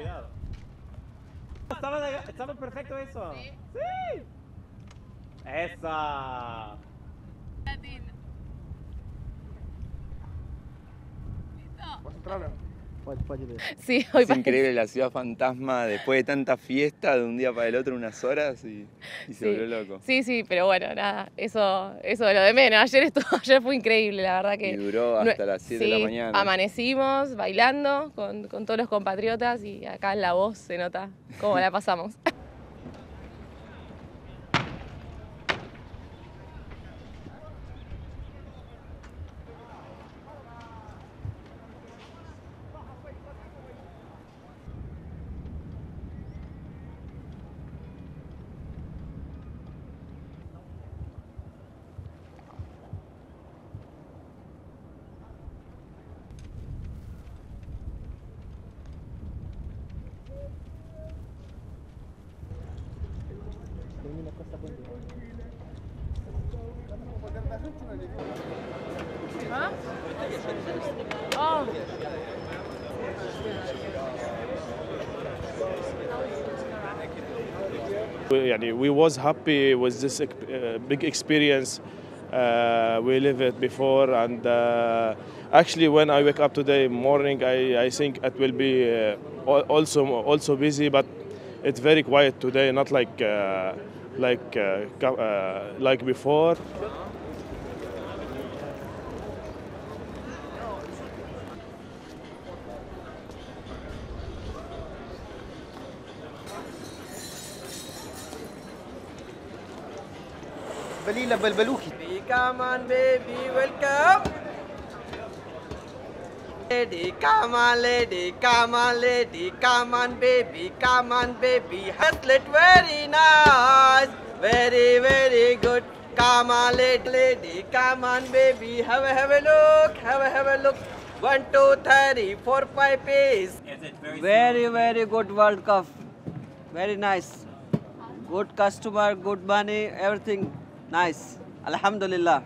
cuidado. Estaba perfecto eso. ¿Sí? Sí. Esa. Latín. ¿Listo? Sí, Es increíble la ciudad fantasma, después de tanta fiesta, de un día para el otro, unas horas, y se Sí. volvió loco. Sí, pero bueno, nada, eso es lo de menos. Ayer fue increíble, la verdad que. Y duró hasta las 7 de la mañana. Amanecimos bailando con todos los compatriotas y acá en la voz se nota cómo la pasamos. ¿Ah? Oh. We was happy with this big experience. We lived it before, and actually, when I wake up today morning, I think it will be also busy, but it's very quiet today, not like before. بليلة بلبلوكي. Come on, baby, welcome. Lady, come on, lady, come on, lady, come on, baby, come on, baby. Hustlet, very nice, very good. Come on, lady, come on, baby. Have a look, have a look. 1, 2, 3, 4, 5 pace. Very good World Cup. Very nice. Good customer, good money, everything nice. Alhamdulillah.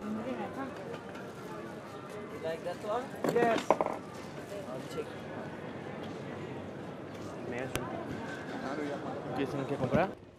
You like that one? Yes. I'll check. ¿Qué tienen que comprar?